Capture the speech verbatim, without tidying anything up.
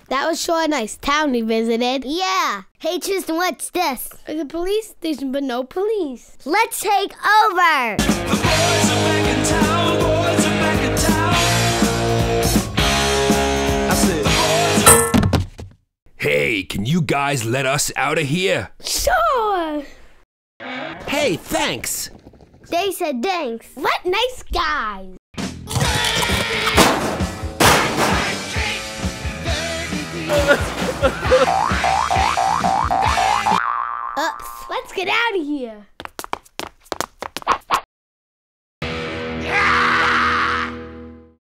That was sure a nice town we visited. Yeah. Hey, Tristan, what's this? It's a police station, but no police. Let's take over. The boys are back in town, boys are back in town. I said, the boys are... Hey, can you guys let us out of here? Sure. Hey, thanks. They said thanks. What nice guys. Ha ha ha!